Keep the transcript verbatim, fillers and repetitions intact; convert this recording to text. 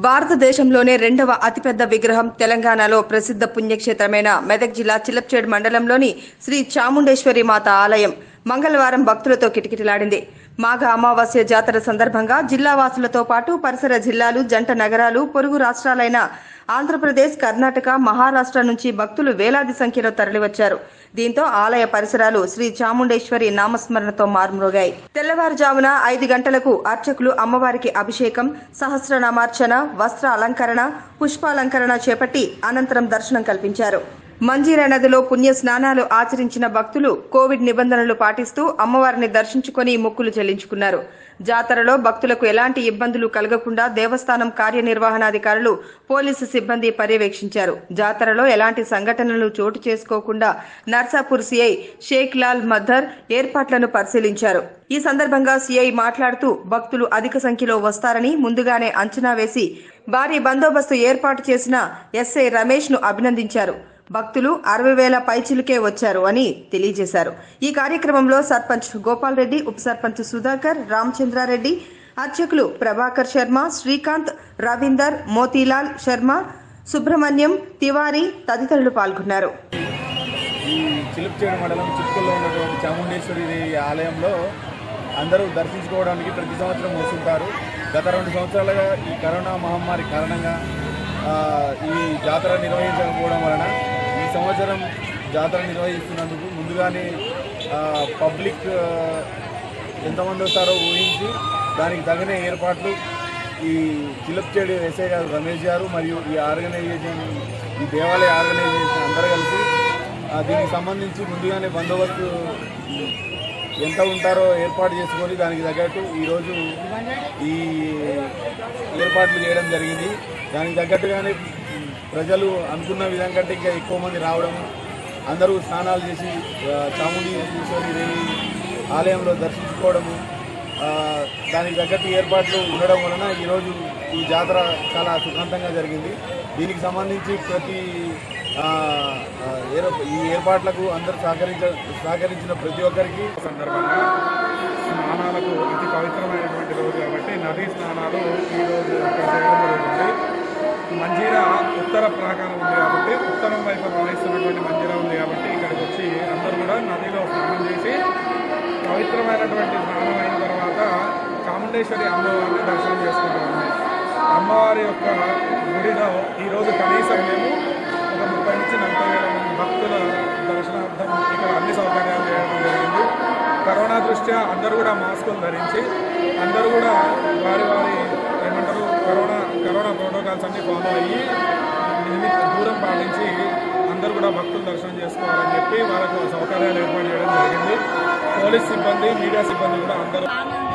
భారతదేశంలోనే రెండవ అతిపెద్ద విగ్రహం తెలంగాణలో ప్రసిద్ధ పుణ్యక్షేత్రమైన మెదక్ జిల్లా చిలప్చేడ్ మండలంలోని శ్రీ చాముండేశ్వరి మాత ఆలయం మంగళవారం భక్తులతో కిటకిటలాడింది. మాఘ అమావాస్య జాతర సందర్భంగా జిల్లా వాసులతో పాటు పరిసర జిల్లాలు, జంట నగరాలు, పొరుగు రాష్ట్రాలైన ఆంధ్రప్రదేశ్, కర్ణాటక, మహారాష్ట్ర నుంచి భక్తులు వేలాది సంఖ్యలో తరలివచ్చారు. దీంతో ఆలయ పరిసరాలు శ్రీ చాముండేశ్వరి నామస్మరణతో మారుమ్రోగాయి. తెల్లవారుజామున ఐదు గంటలకు అర్చకులు అమ్మవారికి అభిషేకం, సహస్రనామార్చన, వస్త్ర అలంకరణ, పుష్పాలంకరణ చేపట్టి అనంతరం దర్శనం కల్పించారు. మంజీరా నదిలో పుణ్య స్నానాలు ఆచరించిన భక్తులు కోవిడ్ నిబంధనలు పాటిస్తూ అమ్మవారిని దర్శించుకుని మొక్కులు చెల్లించుకున్నారు. జాతరలో భక్తులకు ఎలాంటి ఇబ్బందులు కలగకుండా దేవస్థానం కార్యనిర్వహణాధికారులు, పోలీసు సిబ్బంది పర్యవేక్షించారు. జాతరలో ఎలాంటి సంఘటనలు చోటు చేసుకోకుండా నర్సాపూర్ సీఐ షేక్ లాల్ మద్దర్ ఏర్పాట్లను పరిశీలించారు. ఈ సందర్భంగా సీఐ మాట్లాడుతూ భక్తులు అధిక సంఖ్యలో వస్తారని ముందుగానే అంచనా వేసి భారీ బందోబస్తు ఏర్పాటు చేసిన ఎస్ఐ రమేష్ ను అభినందించారు. భక్తులు అరవై వేల పైచిలుకే వచ్చారు అని తెలియజేశారు. ఈ కార్యక్రమంలో సర్పంచ్ గోపాల్ రెడ్డి, ఉప సర్పంచ్ సుధాకర్, రామచంద్రారెడ్డి, అర్చకులు ప్రభాకర్ శర్మ, శ్రీకాంత్, రవీందర్, మోతీలాల్ శర్మ, సుబ్రహ్మణ్యం, తివారీ తదితరులు పాల్గొన్నారు. ఈ చిలుప్చేడు మండలం చిట్కల్లో ఉన్నటువంటి చాముండేశ్వరి ఆలయంలో అందరూ దర్శించుకోవడానికి ప్రతి సంవత్సరం వస్తుంటారు. గత రెండు సంవత్సరాలుగా ఈ కరోనా మహమ్మారి కారణంగా ఈ జాతర నిర్వహించకపోవడం వలన ఈ సంవత్సరం జాతర నిర్వహిస్తున్నందుకు ముందుగానే పబ్లిక్ ఎంతమంది వస్తారో ఊహించి దానికి తగిన ఏర్పాట్లు ఈ చిలప్చేడు ఎస్ఐ గారు రమేష్ గారు మరియు ఈ ఆర్గనైజేషన్, ఈ దేవాలయ ఆర్గనైజేషన్ అందరూ కలిసి దీనికి సంబంధించి ముందుగానే బందోబస్తు ఎంత ఉంటారో ఏర్పాటు చేసుకొని దానికి తగ్గట్టు ఈరోజు ఈ ఏర్పాట్లు చేయడం జరిగింది. దానికి తగ్గట్టుగానే ప్రజలు అనుకున్న విధంగా కంటే ఇంకా ఎక్కువ మంది రావడం, అందరూ స్నానాలు చేసి చాముండేశ్వరి దేవి ఆలయంలో దర్శించుకోవడము, దానికి తగ్గట్టు ఏర్పాట్లు ఉండడం వలన ఈరోజు ఈ జాతర చాలా సుఖాంతంగా జరిగింది. దీనికి సంబంధించి ప్రతి ఈ ఏర్పాట్లకు అందరూ సహకరించ సహకరించిన ప్రతి ఒక్కరికి సందర్భంగా స్నానాలకు అతి పవిత్రమైనటువంటి రోజు కాబట్టి నదీ స్నానాలు ఈరోజు ఇక్కడ చేయడం జరుగుతుంది. మంజీరా ఉత్తర ప్రాకారం ఉంది కాబట్టి, ఉత్తరం వైపు ప్రవహిస్తున్నటువంటి మంజీరా ఉంది కాబట్టి ఇక్కడికి వచ్చి అందరూ కూడా నదిలో స్నానం చేసి పవిత్రమైనటువంటి స్నానం అయిన తర్వాత చాముండేశ్వరి అమ్మవారిని దర్శనం చేసుకుంటాము. అమ్మవారి యొక్క గుడిలో ఈరోజు కనీసం మేము ఒక ముప్పై నుంచి నలభై వేల మంది భక్తుల దర్శనార్థం ఇక్కడ అన్ని సౌకర్యాలు చేయడం జరిగింది. కరోనా దృష్ట్యా అందరూ కూడా మాస్కులు ధరించి అందరూ కూడా వారి వారి ఏమంటారు కరోనా కరోనా ప్రోటోకాల్స్ అన్ని ఫాలో అయ్యి దూరం పాటించి అందరూ కూడా భక్తులు దర్శనం చేసుకోవాలని చెప్పి వాళ్ళకు సౌకర్యాలు ఏర్పాటు చేయడం జరిగింది. పోలీస్ సిబ్బంది, మీడియా సిబ్బంది కూడా అందరూ